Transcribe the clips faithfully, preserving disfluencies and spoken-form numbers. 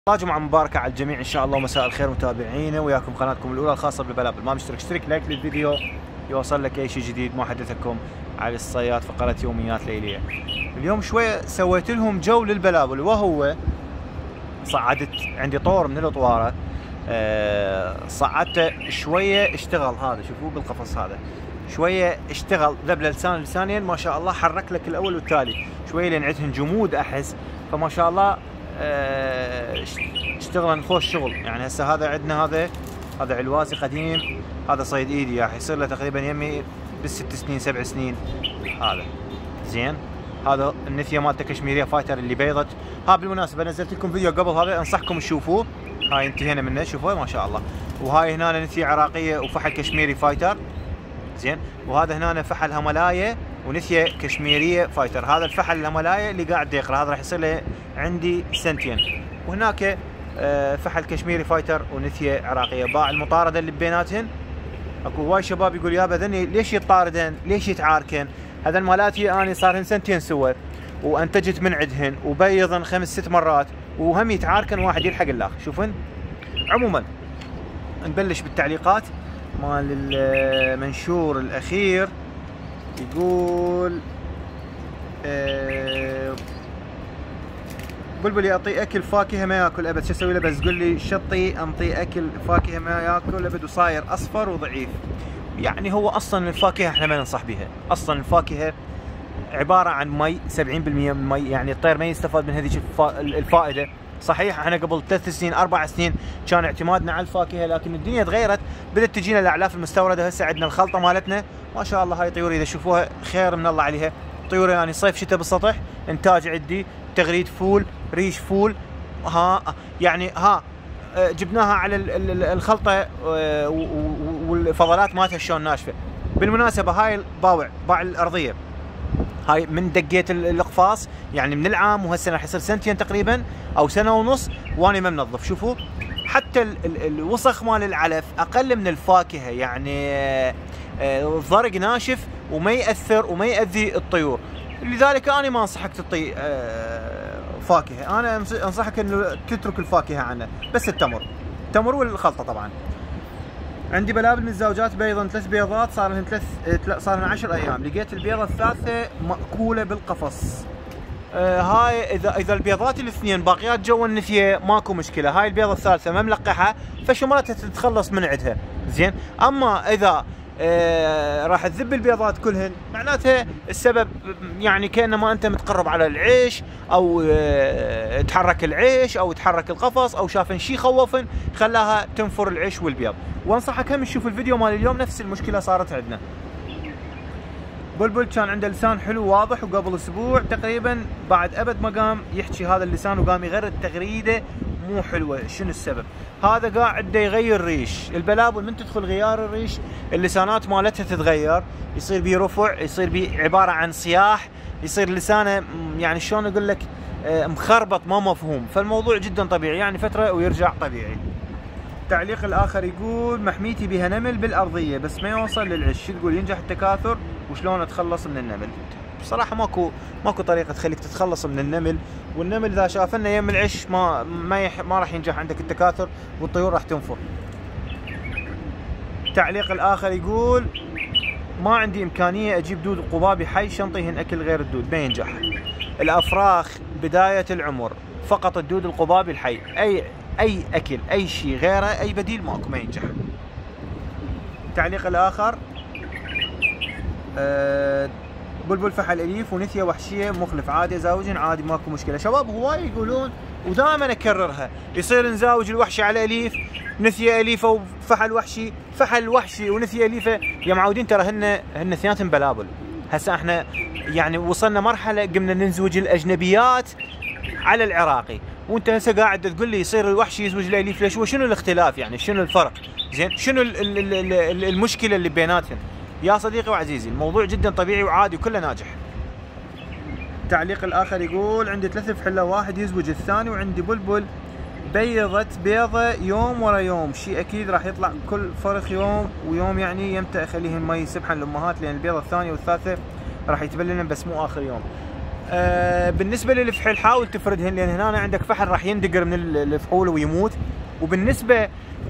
الله جمعة مباركة على الجميع ان شاء الله. مساء الخير متابعينا، وياكم قناتكم الاولى الخاصة بالبلابل. ما مشترك اشترك، لايك للفيديو يوصل لك اي شيء جديد. محدثكم علي الصياد، فقرة يوميات ليلية. اليوم شوية سويت لهم جو للبلابل، وهو صعدت عندي طور من الاطوارة، أه صعدته شوية اشتغل. هذا شوفوه بالقفص، هذا شوية اشتغل ذبل لسان لسانين ما شاء الله، حرك لك الاول والتالي شوية لان عندهن جمود احس، فما شاء الله اشتغل خوش شغل. يعني هسه هذا عندنا، هذا هذا علواسي قديم، هذا صيد ايدي يعني يصير له تقريبا يمي بالست سنين سبع سنين. هذا زين، هذا النثيه مالته كشميريه فايتر اللي بيضت. ها بالمناسبه نزلت لكم فيديو قبل هذا، انصحكم تشوفوه. هاي انتهينا منه، شوفوه ما شاء الله. وهاي هنا نثيه عراقيه وفحل كشميري فايتر زين. وهذا هنا فحل هملايه ونثيه كشميريه فايتر. هذا الفحل الهملايه اللي قاعد يقرا، هذا راح يصير له عندي سنتين. وهناك فحل كشميري فايتر ونثيه عراقيه. باع المطارده اللي بيناتهن. اكو هواي شباب يقول يابا ذني ليش يطاردن؟ ليش يتعاركن؟ هذا مالاتي اني صار لهن سنتين سوا، وانتجت من عندهن وبيضن خمس ست مرات، وهم يتعاركن واحد يلحق الاخر. شوفن. عموما نبلش بالتعليقات مال المنشور الاخير. يقول أه بلبل يعطي اكل فاكهه ما ياكل ابد، شو اسوي له؟ بس قول لي شطي انطي اكل فاكهه ما ياكل ابد، وصاير اصفر وضعيف. يعني هو اصلا الفاكهه احنا ما ننصح بها، اصلا الفاكهه عباره عن مي، سبعين بالمئة من مي، يعني الطير ما يستفاد من هذيك الفائده. صحيح احنا قبل ثلاث سنين اربع سنين كان اعتمادنا على الفاكهه، لكن الدنيا تغيرت، بدات تجينا الاعلاف المستورده. هسه عندنا الخلطه مالتنا ما شاء الله. هاي طيور اذا تشوفوها خير من الله عليها، طيور يعني صيف شتاء بالسطح. انتاج عندي تغريد فول، ريش فول، ها يعني ها جبناها على الخلطه والفضلات مالتها شلون ناشفه. بالمناسبه هاي الباوع باع الارضيه، هاي من دقيت الاقفاص يعني من العام، وهسه راح يصير سنتين تقريبا او سنه ونص، وانا ما منظف. شوفوا حتى ال ال الوسخ مال العلف اقل من الفاكهه، يعني الضرق ناشف وما ياثر وما ياذي الطيور. لذلك انا ما انصحك تعطي فاكهه، انا انصحك انه تترك الفاكهه عنه، بس التمر التمر والخلطه. طبعا عندي بلابل من الزوجات بيضا ثلاث بيضات، صار لهن ثلاث صار لهن عشر ايام. لقيت البيضه الثالثه ماكوله بالقفص. آه هاي اذا اذا البيضات الاثنين باقيات جوا النثيه ماكو مشكله، هاي البيضه الثالثه ما ملقحه، فشمرتها تتخلص من عندها زين. اما اذا آه راح تذب البيضات كلهن، معناتها السبب يعني كانما انت متقرب على العيش، او آه تحرك العيش او تحرك القفص، او شافن شيء خوفن خلاها تنفر العيش والبيض. وانصحك هم تشوف الفيديو مال اليوم، نفس المشكله صارت عندنا. بلبل كان عنده لسان حلو واضح، وقبل اسبوع تقريبا بعد ابد ما قام يحكي هذا اللسان، وقام يغرد تغريده مو حلوه. شنو السبب؟ هذا قاعد يغير ريش. البلابل من تدخل غيار الريش اللسانات مالتها تتغير، يصير بيه رفع، يصير بيه عباره عن صياح، يصير لسانه يعني شلون اقول لك مخربط ما مفهوم. فالموضوع جدا طبيعي، يعني فتره ويرجع طبيعي. التعليق الاخر يقول محميتي بها نمل بالارضيه بس ما يوصل للعش، شو تقول ينجح التكاثر وشلون اتخلص من النمل؟ بصراحه ماكو ماكو طريقه تخليك تتخلص من النمل، والنمل اذا شافنا يم العش ما ما, يح ما راح ينجح عندك التكاثر، والطيور راح تنفر. التعليق الاخر يقول ما عندي امكانيه اجيب دود قبابي حي شنطيهن اكل غير الدود، ما ينجح. الافراخ بدايه العمر، فقط الدود القبابي الحي، اي اي اكل اي شيء غيره اي بديل ماكو، ما ينجح. التعليق الاخر أه بلبل فحل اليف ونثيه وحشيه مخلف عادي ازاوجن عادي ماكو مشكله. شباب هواي يقولون ودائما اكررها، يصير نزاوج الوحشي على اليف، نثيه اليفه وفحل وحشي، فحل وحشي ونثيه اليفه. يا معودين ترى هن هن اثنيناتهم بلابل. هسه احنا يعني وصلنا مرحله قمنا ننزوج الاجنبيات على العراقي، وانت هسه قاعد تقول لي يصير الوحشي يزوج الاليف. ليش؟ وشنو الاختلاف يعني؟ شنو الفرق؟ زين شنو المشكله اللي بيناتهم؟ يا صديقي وعزيزي الموضوع جدا طبيعي وعادي وكله ناجح. التعليق الاخر يقول عندي ثلاث فحله، واحد يزوج الثاني، وعندي بلبل بيضت بيضه يوم ورا يوم، شيء اكيد راح يطلع كل فرخ يوم ويوم، يعني يمتى اخليهم مي سبحا الامهات، لان البيضه الثانيه والثالثه راح يتبللن بس مو اخر يوم. آه بالنسبه للفحل حاول تفردهن، لان هنا عندك فحل راح يندقر من الفحول ويموت. وبالنسبه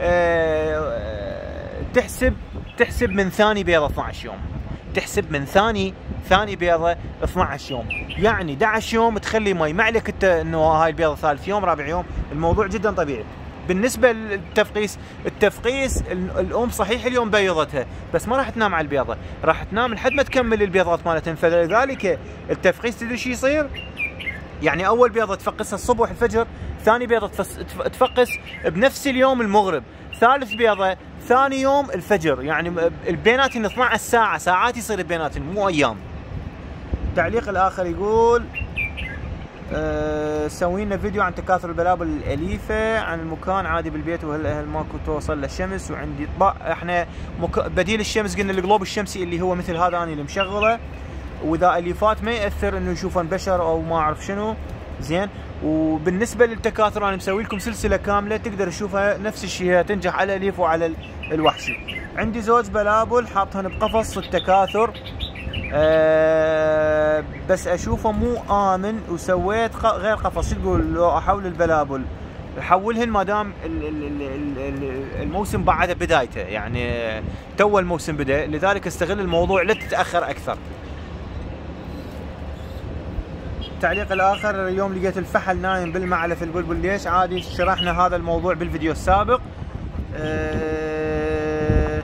آه تحسب تحسب من ثاني بيضه اثنعش يوم، تحسب من ثاني ثاني بيضه اثنعش يوم، يعني احد عشر يوم تخلي مي. ما عليك انت انه هاي البيضه ثالث يوم رابع يوم، الموضوع جدا طبيعي. بالنسبه للتفقيس، التفقيس الام صحيح اليوم بيضتها بس ما راح تنام على البيضه، راح تنام لحد ما تكمل البيضات مالتها، فلذلك التفقيس تدري شو يصير؟ يعني اول بيضه تفقسها الصبح الفجر، ثاني بيضه تفقس بنفس اليوم المغرب، ثالث بيضه ثاني يوم الفجر، يعني البيناتن اثنعش ساعه، ساعات يصير البيناتن مو ايام. التعليق الاخر يقول أه سوي لنا فيديو عن تكاثر البلابل الاليفه، عن المكان عادي بالبيت وهل ماكو توصل للشمس وعندي طبع. احنا مك... بديل الشمس قلنا الجلوب الشمسي اللي هو مثل هذا انا اللي مشغله، واذا اليفات ما ياثر انه يشوفن بشر او ما اعرف شنو. زين. وبالنسبه للتكاثر انا مسوي لكم سلسله كامله تقدر تشوفها نفس الشيء، تنجح على الاليف وعلى الوحشي. عندي زوج بلابل حاطهن بقفص التكاثر، أه بس اشوفه مو امن وسويت غير قفص. شو تقول لو احول البلابل؟ حولهن ما دام الموسم بعد بدايته، يعني تو الموسم بدا، لذلك استغل الموضوع لا تتاخر اكثر. التعليق الاخر اليوم لقيت الفحل نايم بالمعلى في البلبل، ليش؟ عادي شرحنا هذا الموضوع بالفيديو السابق. أه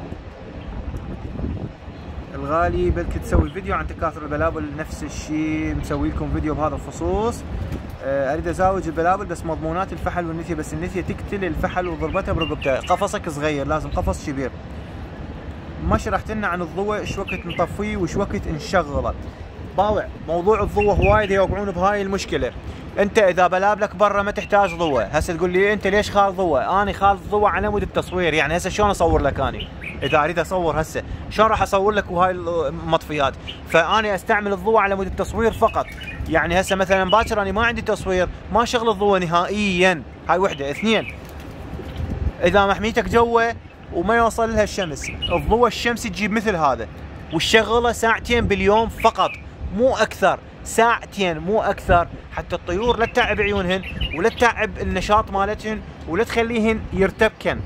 الغالي بدك تسوي فيديو عن تكاثر البلابل، نفس الشيء مسوي لكم فيديو بهذا الخصوص. أه اريد ازاوج البلابل بس مضمونات الفحل والنثيه، بس النثيه تقتل الفحل وضربتها برقبته. قفصك صغير لازم قفص كبير. ما شرحت لنا عن الضوء، ايش وقت نطفيه وايش وقت نشغله. باوع موضوع الضوء هوايد يوقعون بهاي المشكله. انت اذا بلابلك برا ما تحتاج ضوء، هسه تقول لي انت ليش خال ضوء؟ اني خال ضوء على مود التصوير، يعني هسه شلون اصور لك اني؟ اذا اريد اصور هسه شلون راح اصور لك وهاي المطفيات؟ فاني استعمل الضوء على مود التصوير فقط. يعني هسه مثلا باكر اني ما عندي تصوير، ما شغل الضوء نهائيا. هاي وحده. اثنين، اذا محميتك جوا وما يوصل لها الشمس، الضوء الشمسي تجيب مثل هذا وتشغله ساعتين باليوم فقط، مو اكثر، ساعتين مو اكثر، حتى الطيور لا تتعب عيونهن ولا تتعب النشاط مالتهن ولا تخليهن يرتبكن.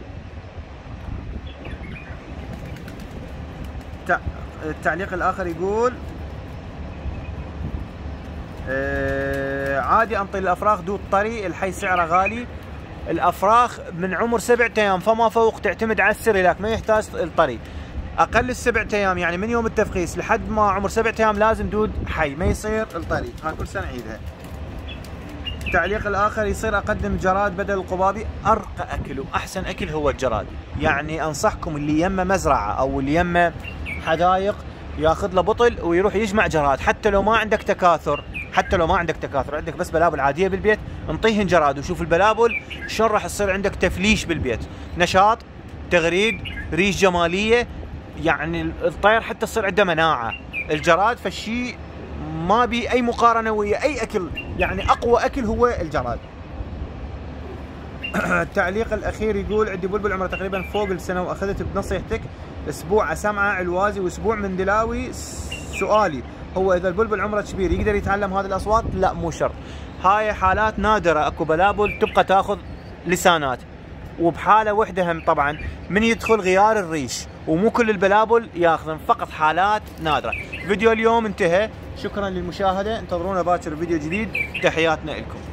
التعليق الاخر يقول آه عادي انطي الافراخ دود طري، الحي سعره غالي. الافراخ من عمر سبعة ايام فما فوق تعتمد على السريلاك، ما يحتاج الطري. اقل السبعة ايام يعني من يوم التفقيس لحد ما عمر سبعة ايام لازم دود حي، ما يصير الطري. هاي كل سنه عيدها. التعليق الاخر يصير اقدم جراد بدل القبابي؟ ارقى اكل واحسن اكل هو الجراد. يعني انصحكم اللي يمه مزرعه او اللي يمه حدايق ياخذ له بطل ويروح يجمع جراد، حتى لو ما عندك تكاثر، حتى لو ما عندك تكاثر عندك بس بلابل عاديه بالبيت، انطيهن جراد وشوف البلابل شلون راح يصير عندك تفليش بالبيت، نشاط، تغريد، ريش جماليه، يعني الطير حتى تصير عنده مناعه. الجراد فالشيء ما بي اي مقارنه ويا اي اكل، يعني اقوى اكل هو الجراد. التعليق الاخير يقول عندي بلبل عمره تقريبا فوق السنه واخذت بنصيحتك اسبوع سمعه علوازي واسبوع من دلاوي. سؤالي هو اذا البلبل عمره كبير يقدر يتعلم هذه الاصوات؟ لا مو شرط، هاي حالات نادره. اكو بلابل تبقى تاخذ لسانات، وبحاله وحده هم طبعا من يدخل غيار الريش، ومو كل البلابل ياخذن، فقط حالات نادره. فيديو اليوم انتهى، شكرا للمشاهده، انتظرونا باكر فيديو جديد، تحياتنا لكم.